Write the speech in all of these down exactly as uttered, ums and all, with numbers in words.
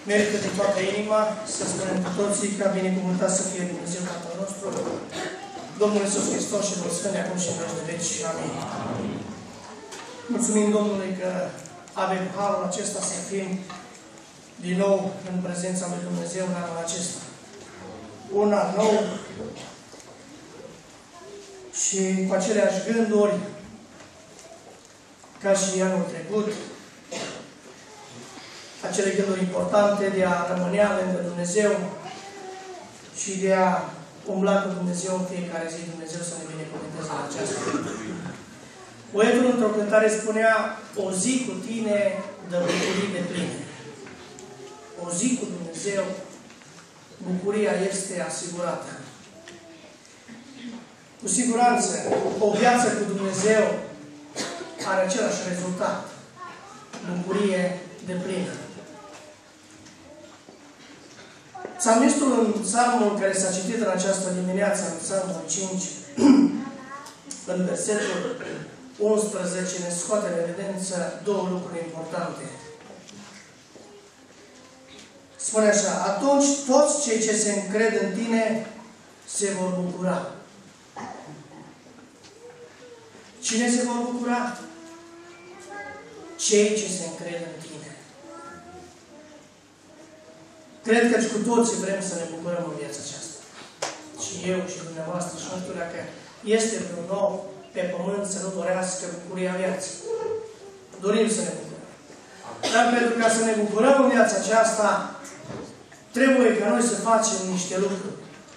merită din toată inima să spunem cu toții ca binecuvântat să fie Dumnezeu Tatăl nostru, Domnul Iisus Hristos și Duhul Sfânt, acum și în veci de veci. Amin. Mulțumim Domnului că avem harul acesta să fim din nou în prezența lui Dumnezeu în anul acesta. Un an nou și cu aceleași gânduri ca și anul trecut, acele gânduri importante de a rămânea lângă Dumnezeu și de a umbla cu Dumnezeu în fiecare zi. Dumnezeu să ne binecuvânteze la aceasta. Poetul într-o cântare spunea: o zi cu tine dă bucurii de pline. O zi cu Dumnezeu, bucuria este asigurată. Cu siguranță, o viață cu Dumnezeu are același rezultat. Bucurie de plină. Psalmistul în psalmul care s-a citit în această dimineață, în psalmul cinci, în versetul unsprezece, ne scoate în evidență două lucruri importante. Spune așa: atunci toți cei ce se încred în tine se vor bucura. Cine se vor bucura? Cei ce se încred în tine. Cred că cu toții vrem să ne bucurăm în viața aceasta. Și eu și dumneavoastră, și nu știu dacă este vreun nou pe pământ să nu dorească bucuria vieții. Dorim să ne bucurăm. Dar pentru ca să ne bucurăm în viața aceasta, trebuie ca noi să facem niște lucruri.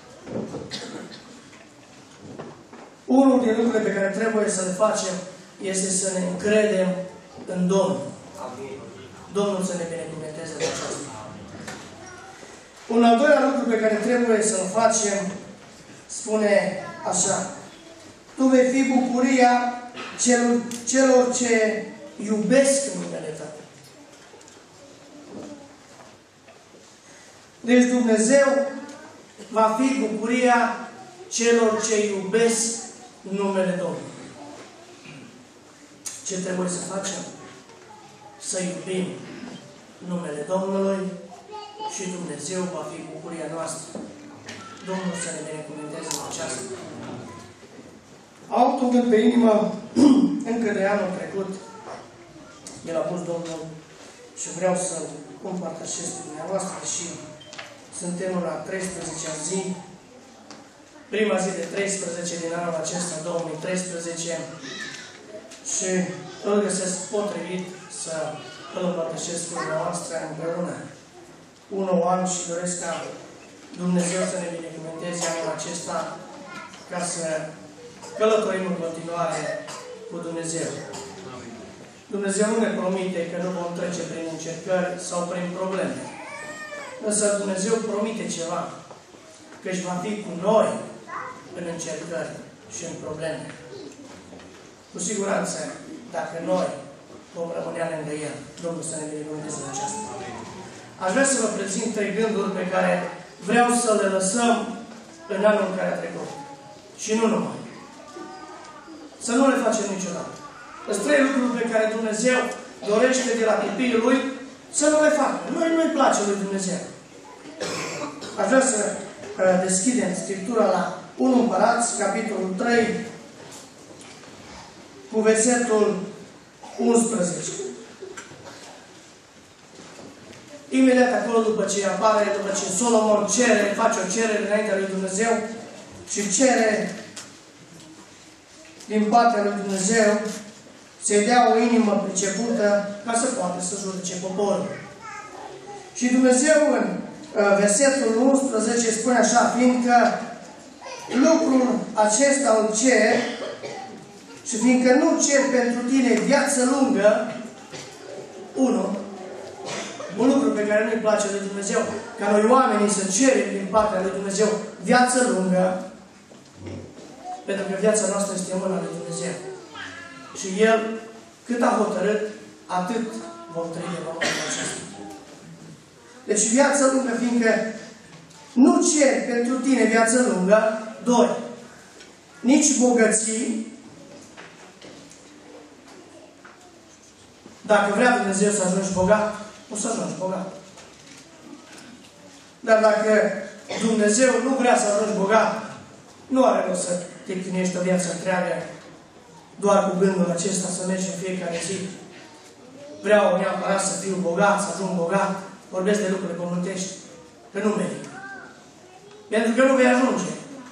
Unul din lucrurile pe care trebuie să le facem este să ne încredem în Domnul. Domnul să ne binecuvânteze de aceasta. Un al doilea lucru pe care trebuie să-l facem spune așa: tu vei fi bucuria celor, celor ce iubesc numele Tău. Deci Dumnezeu va fi bucuria celor ce iubesc numele Domnului. Ce trebuie să facem? Să iubim numele Domnului și Dumnezeu va fi bucuria noastră. Domnul să ne binecuvânteze în aceasta. Altul gând pe inimă, încă de anul trecut, el a pus Domnul și vreau să-l împărtășesc cu dumneavoastră și suntem la treisprezecea zi, prima zi de treisprezece din anul acesta, două mii treisprezece, și îl găsesc potrivit să îl împărtășesc cu dumneavoastră împreună. Un nou an și doresc ca Dumnezeu să ne binecuvânteze anul acesta ca să călătorim în continuare cu Dumnezeu. Dumnezeu nu ne promite că nu vom trece prin încercări sau prin probleme. Însă Dumnezeu promite ceva, că își va fi cu noi în încercări și în probleme. Cu siguranță, dacă noi vom rămâne lângă El, Domnul să ne binecuvânteze în aceasta. Aș vrea să vă prezint trei gânduri pe care vreau să le lăsăm în anul care a trecut. Și nu numai. Să nu le facem niciodată. Sunt trei lucruri pe care Dumnezeu dorește de la copiii Lui să nu le facă. Noi nu-i place Lui Dumnezeu. Aș vrea să uh, deschidem Scriptura la unu Împărați, capitolul trei, cu versetul unsprezece. Imediat acolo, după ce apare, după ce Solomon cere, face o cerere înaintea lui Dumnezeu și cere din partea lui Dumnezeu să-i dea o inimă pricepută ca să poată să judece poporul. Și Dumnezeu în uh, versetul unsprezece spune așa: fiindcă lucrul acesta îl cer și fiindcă nu cer pentru tine viață lungă, unu, un lucru pe care nu-i place lui Dumnezeu, ca noi oamenii să cerem din partea lui Dumnezeu viață lungă, pentru că viața noastră este în mâna lui Dumnezeu. Și El, cât a hotărât, atât vom trăi de pământul acesta. Deci viață lungă, fiindcă nu cer pentru tine viață lungă, doi, nici bogății. Dacă vrea Dumnezeu să ajungi bogat, o să ajungi bogat. Dar dacă Dumnezeu nu vrea să ajungi bogat, nu are rost să te chinuiești o viață întreagă doar cu gândul acesta să mergi în fiecare zi. Vreau neapărat să fiu bogat, să ajung bogat, vorbesc de lucrurile pământești, că nu merită. Pentru că nu vei ajunge.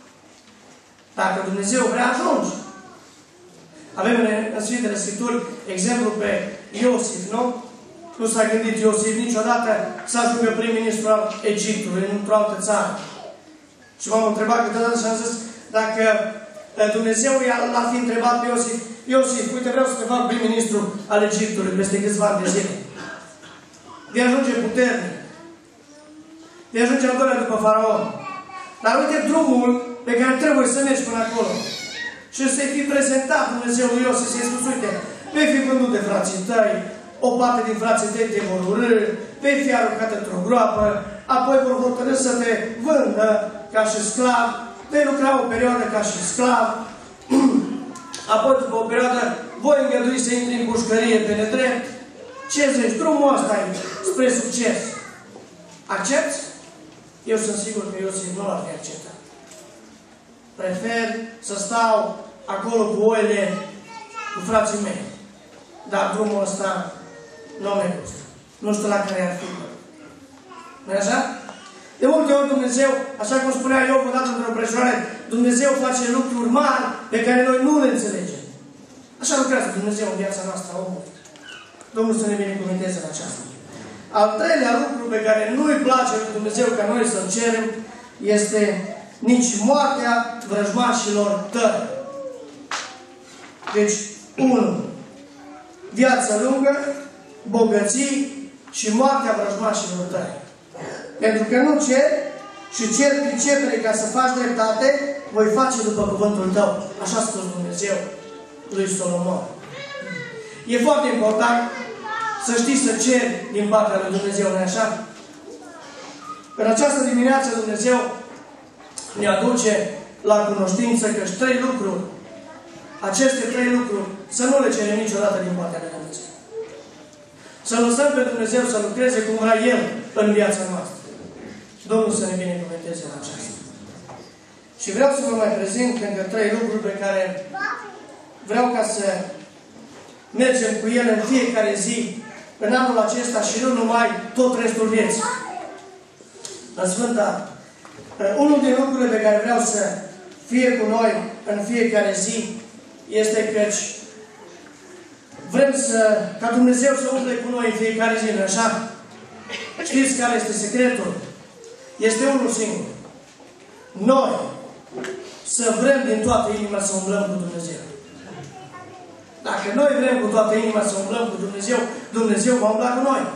Dacă Dumnezeu vrea, ajungi. Avem în Sfintele Scripturi exemplu pe Iosif, nu? Nu s-a gândit Iosif niciodată să ajungă prim-ministru al Egiptului, într-o altă țară. Și m-am întrebat câteodată și am zis, dacă Dumnezeu l-a fi întrebat pe Iosif, Iosif, uite, vreau să te fac prim-ministru al Egiptului peste câțiva ani de zile. Vei ajunge puternic. Vei ajunge al doilea după faraon. Dar uite drumul pe care trebuie să mergi până acolo. Și să-i fi prezentat Dumnezeu lui Iosif, să-i spus, uite, vei fi vândut de frații tăi, o parte din frații tăi te vor urâ, vei fi aruncat într-o groapă, apoi vor hotărâ să te vândă ca și sclav, vei lucra o perioadă ca și sclav, apoi după o perioadă voi îngădui să intri în pușcărie pe nedrept. Ce zici? Drumul ăsta e spre succes. Accepți? Eu sunt sigur că Iosif nu l-ar fi acceptat. Prefer să stau acolo cu oile, cu frații mei. Dar drumul ăsta nu mi-e gustă. Nu știu la care ar fi. Nu-i așa? De multe ori Dumnezeu, așa cum spunea Iov odată într-o împrejurare, Dumnezeu face lucruri mari pe care noi nu le înțelegem. Așa lucrează Dumnezeu în viața noastră, omul. Domnul să ne binecuvânteze în aceasta. Al treilea lucru pe care nu-i place lui Dumnezeu ca noi să-l cerem este nici moartea vrăjmașilor tăi. Deci, unu. Viață lungă, bogății și moartea vrăjmașilor tăi. Pentru că nu cer și cer pricepere ca să faci dreptate, voi face după cuvântul tău. Așa a spus Dumnezeu lui Solomon. E foarte important să știi să ceri din partea lui Dumnezeu, nu-i așa? În această dimineață Dumnezeu ne aduce la cunoștință că și trei lucruri, aceste trei lucruri, să nu le cerem niciodată din partea lui Dumnezeu. Să lăsăm pe Dumnezeu să lucreze cum vrea El în viața noastră. Domnul să ne binecuvânteze în aceasta. Și vreau să vă mai prezint încă trei lucruri pe care vreau ca să mergem cu ele în fiecare zi, în anul acesta și nu numai tot restul vieții. În Sfânta, unul din lucrurile pe care vreau să fie cu noi în fiecare zi este căci vrem să, ca Dumnezeu să umple cu noi în fiecare zi, nu așa? Știți care este secretul? Este unul singur. Noi să vrem din toată inima să umblăm cu Dumnezeu. Dacă noi vrem cu toată inima să umblăm cu Dumnezeu, Dumnezeu va umbla cu noi.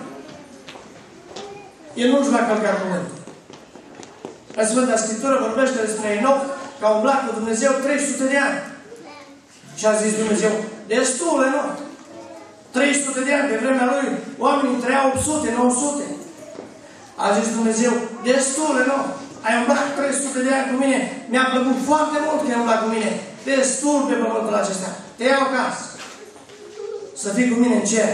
El nu-și va călca cuvântul. În Sfânta Scriptură vorbește despre Enoch că a umblat cu Dumnezeu trei sute de ani. Și a zis Dumnezeu, destul, Enoch. trei sute de ani, pe vremea lui, oamenii trăiau opt sute, nouă sute. A zis Dumnezeu, destul, Enoch. Ai umblat trei sute de ani cu mine. Mi-a plăcut foarte mult că ai umblat cu mine. Destul pe pământul acesta. Te iau acasă. Să fii cu mine în cer.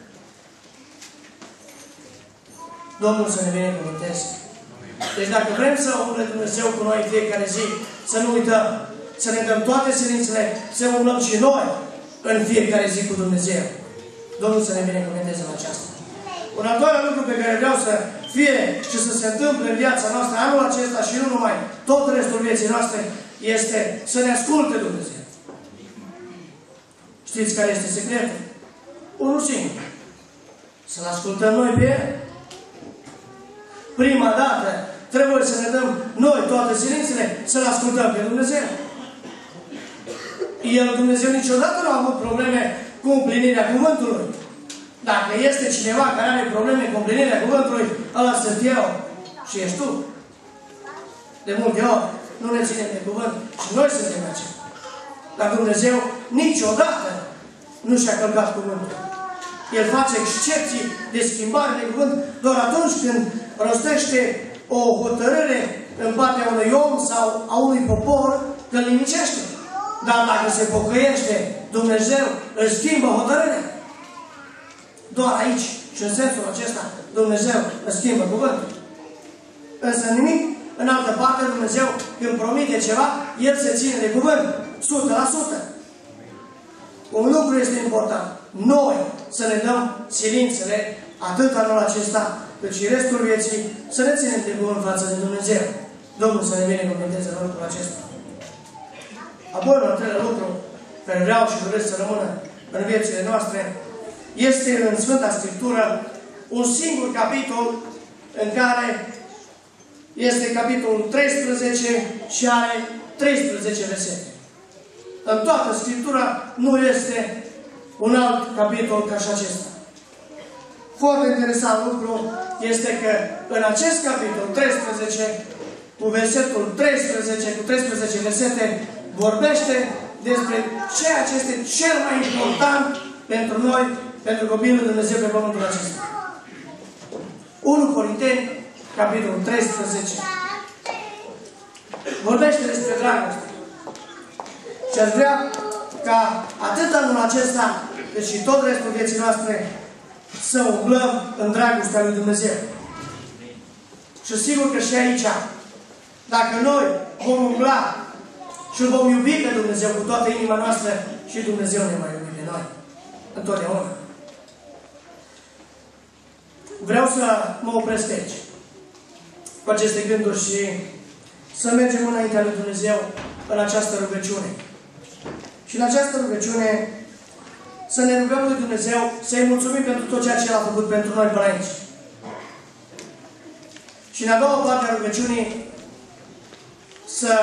Domnul să ne binecuvânteze. Deci dacă vrem să umble Dumnezeu cu noi în fiecare zi, să nu uităm, să ne dăm toate silințele, să umblăm și noi în fiecare zi cu Dumnezeu. Domnul să ne binecuvânteze în aceasta. Un al doilea lucru pe care vreau să fie și să se întâmple în viața noastră anul acesta și nu numai, tot restul vieții noastre, este să ne asculte Dumnezeu. Știți care este secretul? Unul singur. Să-L ascultăm noi pe El. Prima dată trebuie să ne dăm noi toate silințele să-L ascultăm pe Dumnezeu. El, Dumnezeu, niciodată nu a avut probleme cu împlinirea cuvântului. Dacă este cineva care are probleme cu împlinirea cuvântului, ăla sunt eu și ești tu. De multe ori nu ne ținem de cuvânt și noi suntem aceia. Dar Dumnezeu niciodată nu și-a călcat cuvântul. El face excepții de schimbare de cuvânt doar atunci când rostește o hotărâre în partea unui om sau a unui popor, că îl nimicește. Dar dacă se pocăiește, Dumnezeu își schimbă hotărârea. Doar aici și în sensul acesta Dumnezeu își schimbă cuvântul. Însă nimic în altă parte Dumnezeu, când promite ceva, El se ține de cuvânt, o sută la sută. Un lucru este important. Noi să ne dăm silințele, atât anul acesta, cât și restul vieții, să ne ținem de cuvânt față de Dumnezeu. Domnul să ne binecuvânteze în lucrul acesta. Apoi, un al treilea lucru, care vreau și doresc să rămână în viețile noastre, este în Sfânta Scriptură un singur capitol în care este capitolul treisprezece și are treisprezece versete. În toată Scriptura nu este un alt capitol ca și acesta. Foarte interesant lucru este că în acest capitol treisprezece, cu versetul treisprezece, cu treisprezece versete, vorbește despre ceea ce este cel mai important pentru noi, pentru copiii lui Dumnezeu pe pământul acesta. unu Corinteni, capitolul treisprezece, vorbește despre dragoste. Și aș vrea ca atât anul acesta, cât și tot restul vieții noastre, să umblăm în dragostea lui Dumnezeu. Și sigur că și aici, dacă noi vom umbla și vom iubi pe Dumnezeu cu toată inima noastră, și Dumnezeu ne va iubi pe noi. Întotdeauna. Vreau să mă opresc aici cu aceste gânduri și să mergem înaintea lui Dumnezeu în această rugăciune. Și în această rugăciune să ne rugăm lui Dumnezeu, să-i mulțumim pentru tot ceea ce El a făcut pentru noi până aici. Și în a doua parte a rugăciunii să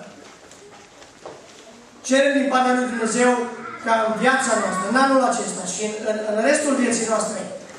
cerem din partea lui Dumnezeu ca în viața noastră, în anul acesta și în, în, în restul vieții noastre,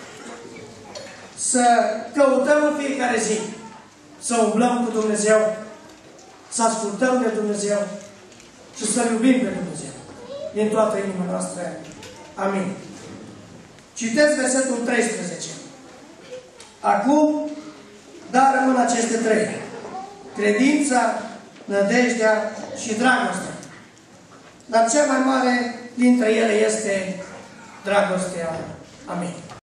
să căutăm în fiecare zi, să umblăm cu Dumnezeu, să ascultăm de Dumnezeu și să iubim pe Dumnezeu din toată inima noastră. Amin. Citesc versetul treisprezece. Acum, dar rămân aceste trei: credința, nădejdea și dragostea. Dar cea mai mare dintre ele este dragostea. Amin.